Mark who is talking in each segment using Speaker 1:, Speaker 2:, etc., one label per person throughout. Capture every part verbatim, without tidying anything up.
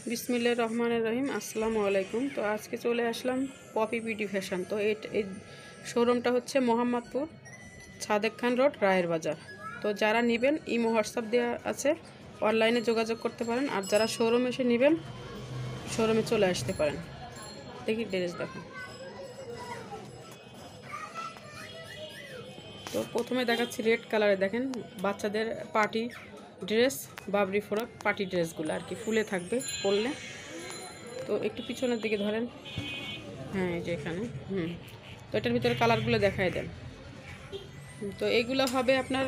Speaker 1: বিসমিল্লাহির রহমানির রহিম। আসসালামু আলাইকুম। তো আজকে চলে আসলাম পপি বিউটি ফ্যাশন। তো এই শোরুমটা হচ্ছে মোহাম্মদপুর সাদেক খান রোড, রায়ের বাজার। তো যারা নেবেন ইমো হোয়াটসঅ্যাপ দেওয়া আছে, অনলাইনে যোগাযোগ করতে পারেন। আর যারা শোরুম এসে নেবেন শোরুমে চলে আসতে পারেন। দেখি ড্রেস দেখুন। তো প্রথমে দেখাচ্ছি রেড কালারে, দেখেন বাচ্চাদের পার্টি ড্রেস, বাবরি ফ্রক পার্টি ড্রেসগুলো আর কি ফুলে থাকবে পরলে। তো একটু পিছনের দিকে ধরেন, হ্যাঁ এই যে এখানে, হুম তো এটার ভিতরে কালারগুলো দেখাই দেন। তো এইগুলো হবে আপনার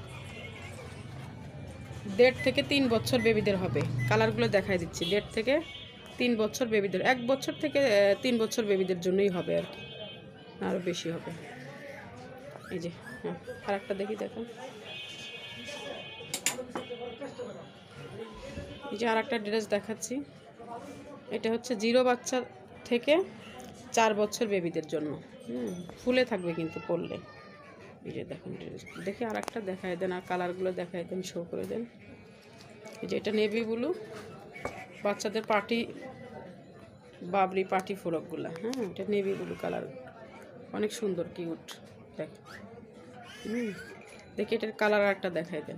Speaker 1: দেড় থেকে তিন বছর বেবিদের হবে। কালারগুলো দেখাই দিচ্ছি, দেড় থেকে তিন বছর বেবিদের, এক বছর থেকে তিন বছর বেবিদের জন্যই হবে আর কি, আরও বেশি হবে। এই যে হ্যাঁ, আর একটা দেখি দেখুন, এই যে আর একটা ড্রেস দেখাচ্ছি। এটা হচ্ছে জিরো বাচ্চা থেকে চার বছর বেবিদের জন্য, হুম ফুলে থাকবে কিন্তু পরলে। এই যে দেখুন ড্রেস দেখে আর একটা দেখাই দেন, আর কালারগুলো দেখাই দেন, শো করে দেন। এই যে এটা নেভি ব্লু, বাচ্চাদের পার্টি বাবরি পার্টি ফ্রকগুলো, হ্যাঁ এটা নেভি ব্লু কালার, অনেক সুন্দর কিউট। দেখ হুম দেখি এটার কালার একটা দেখাই দেন।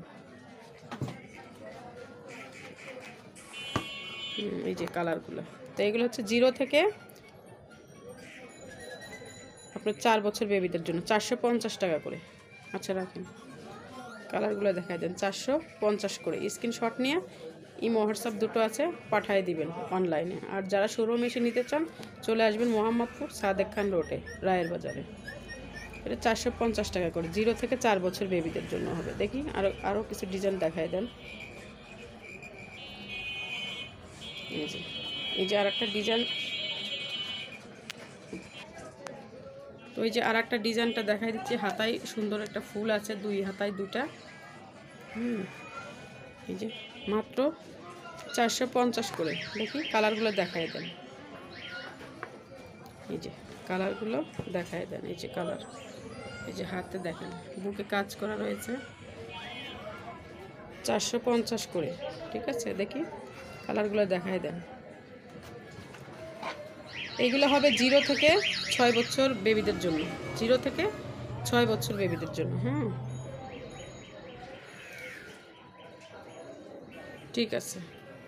Speaker 1: হুম এই যে কালারগুলো। তো এগুলো হচ্ছে জিরো থেকে আপনার চার বছর বেবিদের জন্য চারশো পঞ্চাশ টাকা করে। আচ্ছা রাখেন, কালারগুলো দেখাই দেন। চারশো পঞ্চাশ করে স্ক্রিনশট নিয়ে ইমো হোয়াটসঅ্যাপ দুটো আছে, পাঠিয়ে দিবেন অনলাইনে। আর যারা শোরুম এসে নিতে চান চলে আসবেন মোহাম্মদপুর সাদেক খান রোডে, রায়ের বাজারে। এটা চারশো পঞ্চাশ টাকা করে, জিরো থেকে চার বছর বেবিদের জন্য হবে। দেখি আরও আরও কিছু ডিজাইন দেখাই দেন। এই যে এই যে আর একটা ডিজাইন, তো এই যে আর একটা ডিজাইনটা দেখাই দিচ্ছি। হাতায় সুন্দর একটা ফুল আছে, দুই হাতায় দুটা, হুম এই যে মাত্র চারশো পঞ্চাশ করে। দেখি কালারগুলো দেখাই দেন, এই যে কালারগুলো দেখাই দেন। এই যে কালার, এই যে হাতে দেখেন বুকে কাজ করা রয়েছে, চারশো পঞ্চাশ করে, ঠিক আছে। দেখি কালারগুলো দেখাই দেন। এইগুলো হবে জিরো থেকে ছয় বছর বেবিদের জন্য, জিরো থেকে ছয় বছর বেবিদের জন্য, হ্যাঁ ঠিক আছে।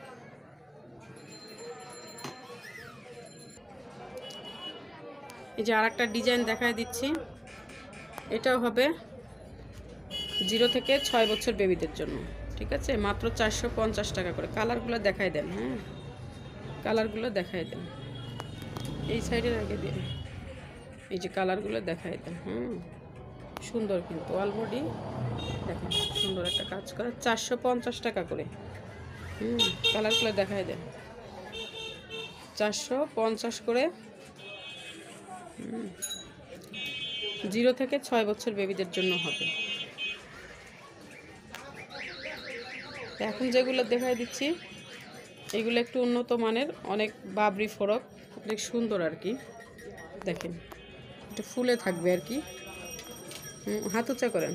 Speaker 1: এই যে আর একটা ডিজাইন দেখাই দিচ্ছি, এটাও হবে জিরো থেকে ছয় বছর বেবিদের জন্য, ঠিক আছে, মাত্র চারশো পঞ্চাশ টাকা করে। কালারগুলো দেখাই দেন, হ্যাঁ কালারগুলো দেখাই দেন, এই সাইডের আগে দিন। এই যে কালারগুলো দেখাই দেন, হুম সুন্দর কিন্তু অলরেডি দেখেন সুন্দর একটা কাজ করা, চারশো পঞ্চাশ টাকা করে। হুম কালারগুলো দেখাই দেন, চারশো পঞ্চাশ করে। হুম জিরো থেকে ছয় বছর বেবিদের জন্য হবে। এখন যেগুলো দেখাই দিচ্ছি এগুলো একটু উন্নত মানের, অনেক বাবরি ফ্রক, অনেক সুন্দর আর কি। দেখেন একটু ফুলে থাকবে আর কি, হুম হাত উঁচা করেন,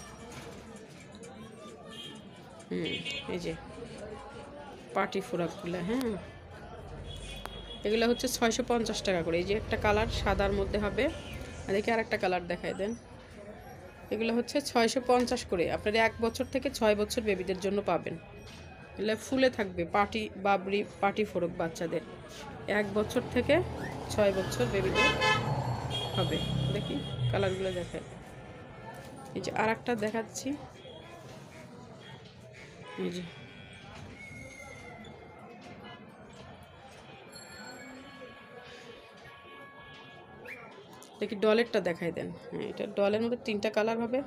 Speaker 1: হুম এই যে পার্টি ফ্রকগুলো, হ্যাঁ এগুলো হচ্ছে ছয়শো পঞ্চাশ টাকা করে। এই যে একটা কালার সাদার মধ্যে হবে, আর দেখি আর একটা কালার দেখাই দেন। এগুলো হচ্ছে ছয়শো পঞ্চাশ করে, আপনারা এক বছর থেকে ছয় বছর বেবিদের জন্য পাবেন। এগুলো ফুলে থাকবে, পার্টি বাবরি পার্টি ফ্রক বাচ্চাদের, এক বছর থেকে ছয় বছর বেবিদের হবে। দেখি কালারগুলো দেখাই। এই যে আর একটা দেখাচ্ছি, এই যে দেখি ডলেরটা দেখাই দেন। হ্যাঁ এটা ডলের মধ্যে তিনটা কালার হবে।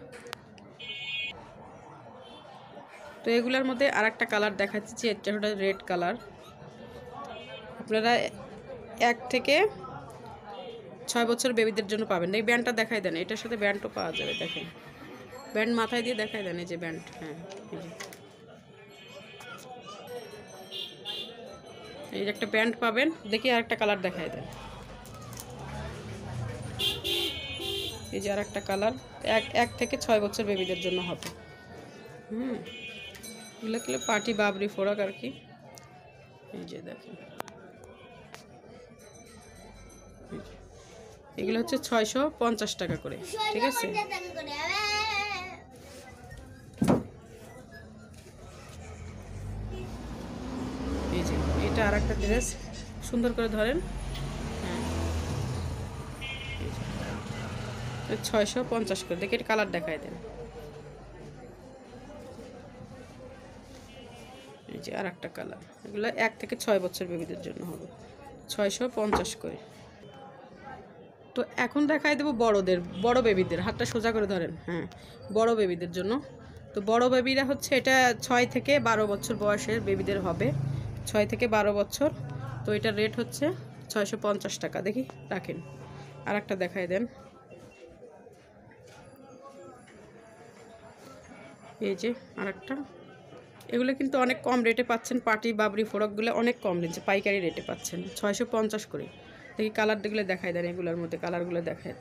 Speaker 1: তো এগুলোর মধ্যে আর একটা কালার দেখাচ্ছি, এটা হলো রেড কালার। আপনারা এক থেকে ছয় বছর বেবিদের জন্য পাবেন। এই ব্যান্ডটা দেখাই দেন, এটার সাথে ব্যান্ডও পাওয়া যাবে। দেখেন ব্যান্ড মাথায় দিয়ে দেখাই দেন, এই যে ব্যান্ড, হ্যাঁ এই যে এই যে একটা ব্যান্ড পাবেন। দেখি আর একটা কালার দেখাই দেন, এই যে আর একটা কালার, এক এক থেকে ছয় বছর বেবিদের জন্য হবে। হুম এগুলো পার্টি বাবরি ফ্রক আর কি। এই যে দেখেন, এগুলো হচ্ছে ছয়শো পঞ্চাশ টাকা করে, ঠিক আছে। এই যে এটা আর একটা ড্রেস, সুন্দর করে ধরেন, হ্যাঁ ছয়শো পঞ্চাশ করে। দেখে এটা কালার দেখায় দেন। এই যে আর একটা কালার, এগুলো এক থেকে ছয় বছর বেবিদের জন্য হবে, ছয়শো পঞ্চাশ করে। তো এখন দেখাই দেবো বড়দের, বড় বেবিদের, হাতটা সোজা করে ধরেন, হ্যাঁ বড় বেবিদের জন্য। তো বড় বেবিরা হচ্ছে এটা ছয় থেকে বারো বছর বয়সের বেবিদের হবে, ছয় থেকে বারো বছর। তো এটার রেট হচ্ছে ছয়শো পঞ্চাশ টাকা। দেখি রাখেন, আর একটা দেখাই দেন। এই যে আর একটা, এগুলো কিন্তু অনেক কম রেটে পাচ্ছেন, পার্টি বাবরি ফ্রকগুলো অনেক কম রেটে পাইকারি রেটে পাচ্ছেন, ছয়শো পঞ্চাশ করে। দেখি কালার দেখলে দেখাই দেন, এগুলোর মধ্যে কালারগুলো দেখায়।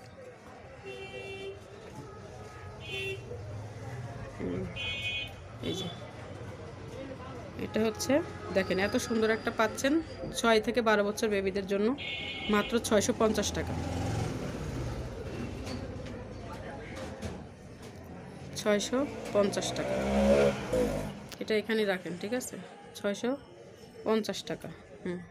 Speaker 1: এই যে এটা হচ্ছে দেখেন, এত সুন্দর একটা পাচ্ছেন ছয় থেকে বারো বছর বেবিদের জন্য, মাত্র ছয়শো পঞ্চাশ টাকা, ছয়শো পঞ্চাশ টাকা। এটা এখানে রাখেন, ঠিক আছে, ছয়শো পঞ্চাশ টাকা। হুম,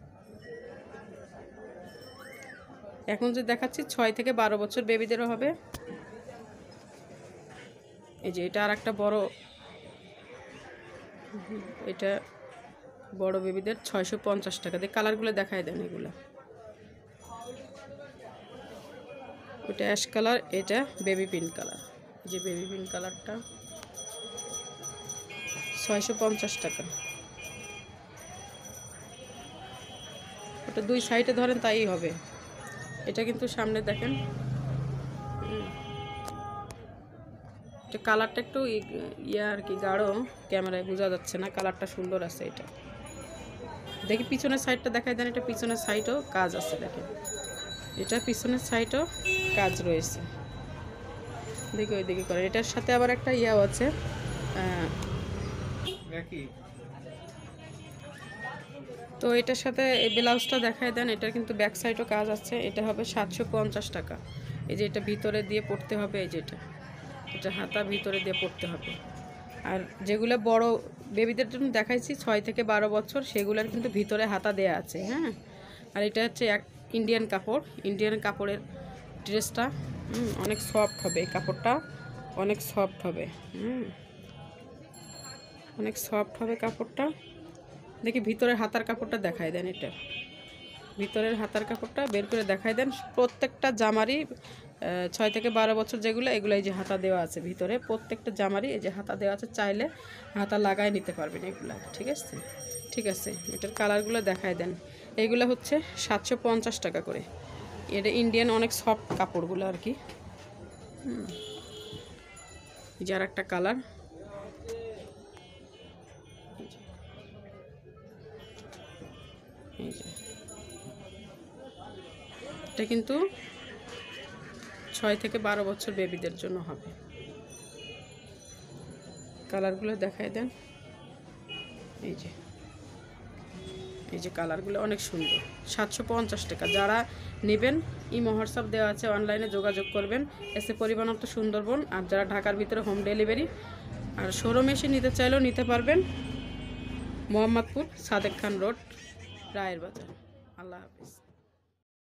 Speaker 1: এখন যে দেখাচ্ছি ছয় থেকে বারো বছর বেবিদেরও হবে। এই যে এটা আর একটা বড়, এটা বড় বেবিদের ছয়শো পঞ্চাশ টাকা। দিয়ে কালারগুলো দেখায় দেন, এগুলো ওটা অ্যাশ কালার, এটা বেবি পিঙ্ক কালার। এই যে বেবি পিঙ্ক কালারটা ছয়শো পঞ্চাশ টাকা। ওটা দুই সাইডে ধরেন তাই হবে। এটা কিন্তু সামনে দেখেন, এটা কালারটা একটু ইয়া আর কি গাঢ়, ক্যামেরায় বোঝা যাচ্ছে না, কালারটা সুন্দর আছে। এটা দেখি পিছনের সাইডটা দেখাই দেন, এটা পিছনের সাইডও কাজ আছে, দেখেন এটা পিছনের সাইডও কাজ রয়েছে। দেখি ওই দিকে করে, এটার সাথে আবার একটা ইয়াও আছে, তো এটার সাথে এই ব্লাউজটা দেখায় দেন। এটার কিন্তু ব্যাক সাইডও কাজ আছে। এটা হবে সাতশো পঞ্চাশ টাকা। এই যে এটা ভিতরে দিয়ে পড়তে হবে, এই যে এটা এটা হাতা ভিতরে দিয়ে পড়তে হবে। আর যেগুলো বড় বেবিদের জন্য দেখাইছি ছয় থেকে বারো বছর, সেগুলোর কিন্তু ভিতরে হাতা দেয়া আছে, হ্যাঁ। আর এটা হচ্ছে এক ইন্ডিয়ান কাপড়, ইন্ডিয়ান কাপড়ের ড্রেসটা হুম অনেক সফট হবে, এই কাপড়টা অনেক সফট হবে, হুম অনেক সফট হবে কাপড়টা। দেখি ভিতরের হাতার কাপড়টা দেখায় দেন, এটা ভিতরের হাতার কাপড়টা বের করে দেখায় দেন। প্রত্যেকটা জামারই ছয় থেকে বারো বছর যেগুলো, এগুলো এই যে হাতা দেওয়া আছে ভিতরে, প্রত্যেকটা জামারই এই যে হাতা দেওয়া আছে, চাইলে হাতা লাগায় নিতে পারবেন এগুলো, ঠিক আছে। ঠিক আছে, এটার কালারগুলো দেখায় দেন। এইগুলো হচ্ছে সাতশো পঞ্চাশ টাকা করে। এটা ইন্ডিয়ান অনেক সফট কাপড়গুলো আর কি। হুম, যার একটা কালার, এই যে এটা কিন্তু ছয় থেকে বারো বছর বেবিদের জন্য হবে। কালারগুলো দেখাই দেন, এই যে এই যে কালারগুলো অনেক সুন্দর, সাতশো পঞ্চাশ টাকা। যারা নেবেন ইমো হোয়াটসঅ্যাপ দেওয়া আছে, অনলাইনে যোগাযোগ করবেন। এসে পরিবহন তো সুন্দরবন। আর যারা ঢাকার ভিতরে হোম ডেলিভারি আর শোরুমে এসে নিতে চাইলেও নিতে পারবেন। মোহাম্মদপুর সাদেক খান রোড, রায়ের বাজার। আল্লাহ হাফিজ।